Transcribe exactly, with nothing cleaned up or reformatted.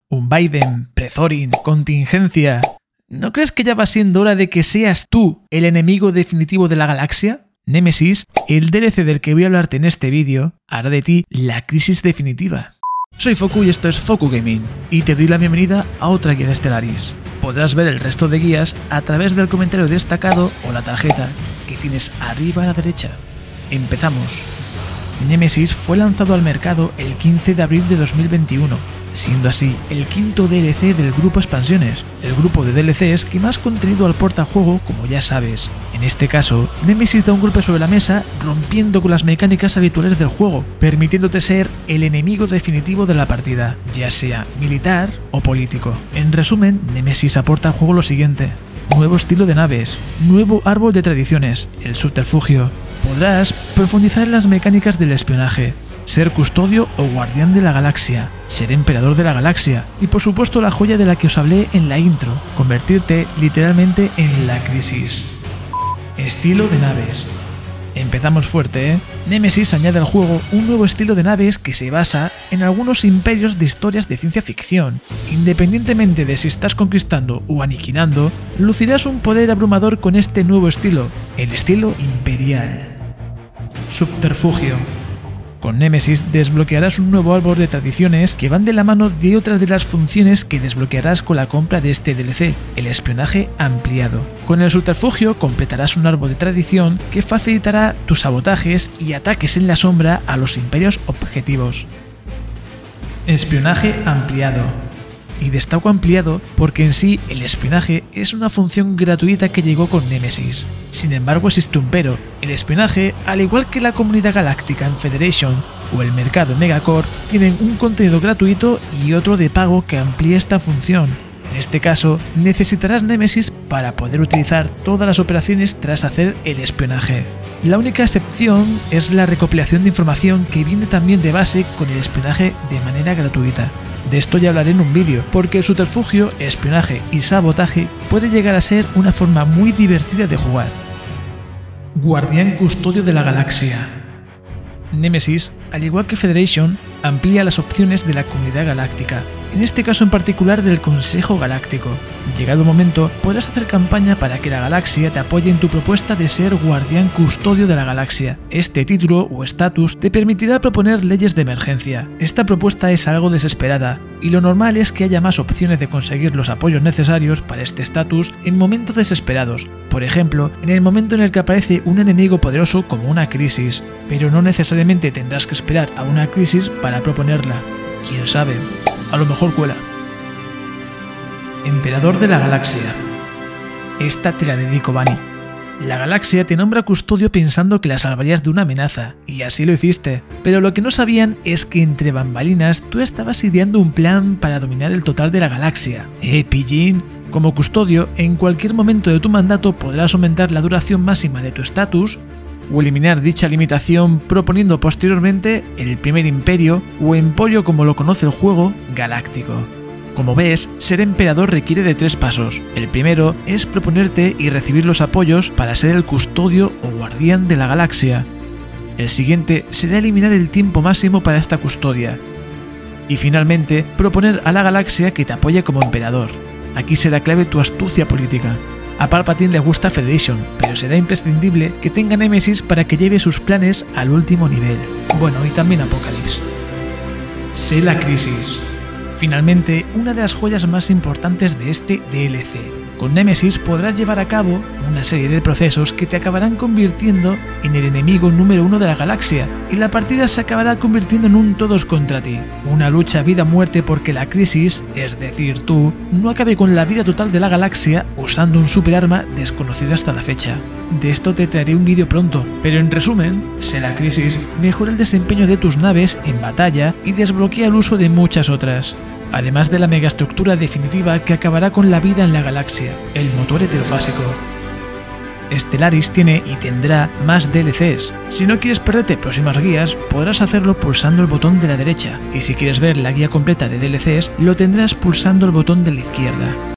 un Biden, Prethorin, contingencia. ¿No crees que ya va siendo hora de que seas tú el enemigo definitivo de la galaxia? Nemesis, el D L C del que voy a hablarte en este vídeo, hará de ti la crisis definitiva. Soy Foku y esto es Foku Gaming, y te doy la bienvenida a otra guía de Stellaris. Podrás ver el resto de guías a través del comentario destacado o la tarjeta que tienes arriba a la derecha. Empezamos. Nemesis fue lanzado al mercado el quince de abril de dos mil veintiuno, siendo así el quinto D L C del grupo Expansiones, el grupo de D L Cs que más contenido aporta al juego, como ya sabes. En este caso, Nemesis da un golpe sobre la mesa rompiendo con las mecánicas habituales del juego, permitiéndote ser el enemigo definitivo de la partida, ya sea militar o político. En resumen, Nemesis aporta al juego lo siguiente: nuevo estilo de naves, nuevo árbol de tradiciones, el subterfugio. Podrás profundizar en las mecánicas del espionaje, ser custodio o guardián de la galaxia, ser emperador de la galaxia y por supuesto la joya de la que os hablé en la intro, convertirte literalmente en la crisis. Estilo de naves. Empezamos fuerte, ¿eh? Nemesis añade al juego un nuevo estilo de naves que se basa en algunos imperios de historias de ciencia ficción. Independientemente de si estás conquistando o aniquilando, lucirás un poder abrumador con este nuevo estilo, el estilo imperial. Subterfugio. Con Nemesis desbloquearás un nuevo árbol de tradiciones que van de la mano de otras de las funciones que desbloquearás con la compra de este D L C, el espionaje ampliado. Con el subterfugio completarás un árbol de tradición que facilitará tus sabotajes y ataques en la sombra a los imperios objetivos. Espionaje ampliado. Y destaco ampliado porque en sí el espionaje es una función gratuita que llegó con Nemesis. Sin embargo existe un pero: el espionaje, al igual que la comunidad galáctica en Federation o el mercado Megacore, tienen un contenido gratuito y otro de pago que amplía esta función. En este caso, necesitarás Nemesis para poder utilizar todas las operaciones tras hacer el espionaje. La única excepción es la recopilación de información, que viene también de base con el espionaje de manera gratuita. De esto ya hablaré en un vídeo, porque el subterfugio, espionaje y sabotaje puede llegar a ser una forma muy divertida de jugar. Guardián custodio de la galaxia. Nemesis, al igual que Federation, amplía las opciones de la comunidad galáctica, en este caso en particular del Consejo Galáctico. Llegado el momento, podrás hacer campaña para que la galaxia te apoye en tu propuesta de ser guardián custodio de la galaxia. Este título o estatus te permitirá proponer leyes de emergencia. Esta propuesta es algo desesperada, y lo normal es que haya más opciones de conseguir los apoyos necesarios para este estatus en momentos desesperados. Por ejemplo, en el momento en el que aparece un enemigo poderoso como una crisis, pero no necesariamente tendrás que esperar a una crisis para proponerla. Quién sabe, a lo mejor cuela. Emperador de la galaxia. Esta te la dedico, Bunny. La galaxia te nombra custodio pensando que la salvarías de una amenaza, y así lo hiciste, pero lo que no sabían es que entre bambalinas tú estabas ideando un plan para dominar el total de la galaxia. ¿Eh, pillín? Como custodio, en cualquier momento de tu mandato podrás aumentar la duración máxima de tu estatus o eliminar dicha limitación, proponiendo posteriormente el primer imperio o emporio, como lo conoce el juego, galáctico. Como ves, ser emperador requiere de tres pasos. El primero es proponerte y recibir los apoyos para ser el custodio o guardián de la galaxia. El siguiente será eliminar el tiempo máximo para esta custodia. Y finalmente, proponer a la galaxia que te apoye como emperador. Aquí será clave tu astucia política. A Palpatine le gusta Federation, pero será imprescindible que tenga Nemesis para que lleve sus planes al último nivel. Bueno, y también Apocalypse. Sé la crisis. Finalmente, una de las joyas más importantes de este D L C. Con Nemesis podrás llevar a cabo una serie de procesos que te acabarán convirtiendo en el enemigo número uno de la galaxia, y la partida se acabará convirtiendo en un todos contra ti. Una lucha vida-muerte porque la crisis, es decir tú, no acabe con la vida total de la galaxia usando un superarma desconocido hasta la fecha. De esto te traeré un vídeo pronto, pero en resumen, sé la crisis mejora el desempeño de tus naves en batalla y desbloquea el uso de muchas otras. Además de la megaestructura definitiva que acabará con la vida en la galaxia, el motor heterofásico. Stellaris tiene y tendrá más D L Cs. Si no quieres perderte próximas guías, podrás hacerlo pulsando el botón de la derecha, y si quieres ver la guía completa de D L Cs, lo tendrás pulsando el botón de la izquierda.